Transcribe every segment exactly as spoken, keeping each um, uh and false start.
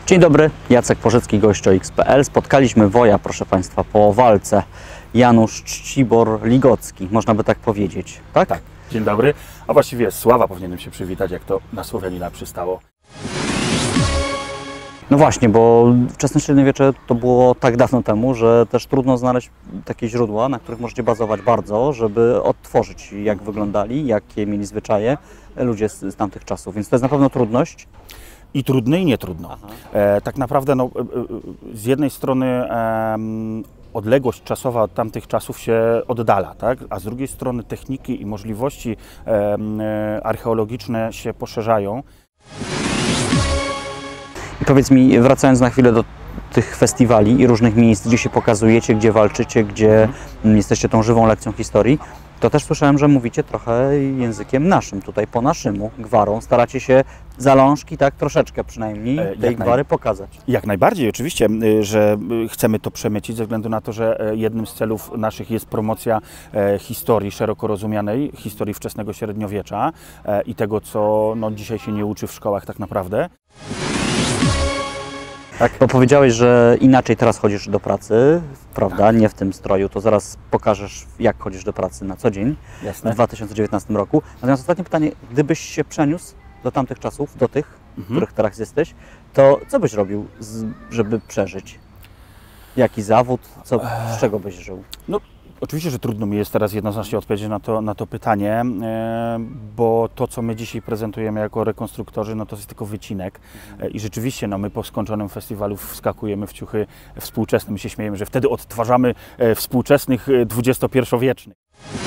Dzień dobry, Jacek Porzycki, gość o X kropka pe el. Spotkaliśmy woja, proszę Państwa, po walce. Janusz Czcibor-Ligocki, można by tak powiedzieć, tak? Tak, dzień dobry. A właściwie Sława powinienem się przywitać, jak to na Słowianina przystało. No właśnie, bo wczesne średniowiecze to było tak dawno temu, że też trudno znaleźć takie źródła, na których możecie bazować bardzo, żeby odtworzyć, jak wyglądali, jakie mieli zwyczaje ludzie z, z tamtych czasów. Więc to jest na pewno trudność. I trudno, i nie trudno. E, tak naprawdę no, e, e, z jednej strony e, odległość czasowa od tamtych czasów się oddala, tak? A z drugiej strony techniki i możliwości e, e, archeologiczne się poszerzają. I powiedz mi, wracając na chwilę do tych festiwali i różnych miejsc, gdzie się pokazujecie, gdzie walczycie, gdzie mhm. jesteście tą żywą lekcją historii, to też słyszałem, że mówicie trochę językiem naszym, tutaj po naszemu, gwarą. Staracie się zalążki, tak troszeczkę przynajmniej, tej Jak gwary naj... pokazać. Jak najbardziej, oczywiście, że chcemy to przemycić ze względu na to, że jednym z celów naszych jest promocja historii szeroko rozumianej, historii wczesnego średniowiecza i tego, co no, dzisiaj się nie uczy w szkołach tak naprawdę. Tak, bo powiedziałeś, że inaczej teraz chodzisz do pracy, prawda? Tak. Nie w tym stroju, to zaraz pokażesz, jak chodzisz do pracy na co dzień. Jasne. W dwa tysiące dziewiętnastym roku. Natomiast ostatnie pytanie, gdybyś się przeniósł do tamtych czasów, do tych, mhm. w których teraz jesteś, to co byś robił, żeby przeżyć? Jaki zawód? Co, z czego byś żył? No, oczywiście, że trudno mi jest teraz jednoznacznie odpowiedzieć na to, na to pytanie, bo to, co my dzisiaj prezentujemy jako rekonstruktorzy, no to jest tylko wycinek. Mhm. I rzeczywiście no, my po skończonym festiwalu wskakujemy w ciuchy współczesne. My się śmiejemy, że wtedy odtwarzamy współczesnych dwudziestopierwowiecznych.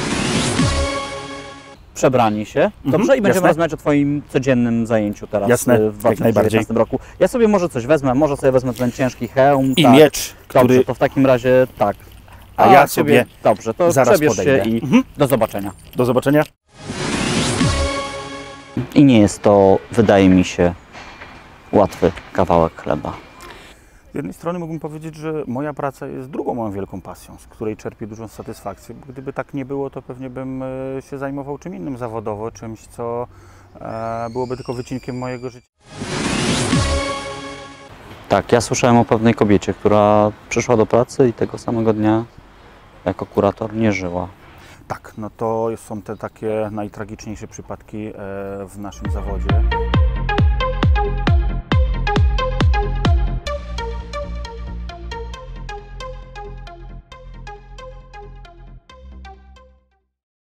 Przebrani się, dobrze? Mhm, I będziemy jasne. rozmawiać o Twoim codziennym zajęciu teraz. Jasne, w dwa tysiące dziewiętnastym roku. Ja sobie może coś wezmę, może sobie wezmę ten ciężki hełm. I tak. miecz, Dobrze, który... to w takim razie tak. A, A ja sobie dobrze, to zaraz przebierz podejdę. się i mhm. do zobaczenia. Do zobaczenia. I nie jest to, wydaje mi się, łatwy kawałek chleba. Z jednej strony mógłbym powiedzieć, że moja praca jest drugą moją wielką pasją, z której czerpię dużą satysfakcję. Gdyby tak nie było, to pewnie bym się zajmował czym innym zawodowo, czymś, co byłoby tylko wycinkiem mojego życia. Tak, ja słyszałem o pewnej kobiecie, która przyszła do pracy i tego samego dnia jako kurator nie żyła. Tak, no to są te takie najtragiczniejsze przypadki w naszym zawodzie.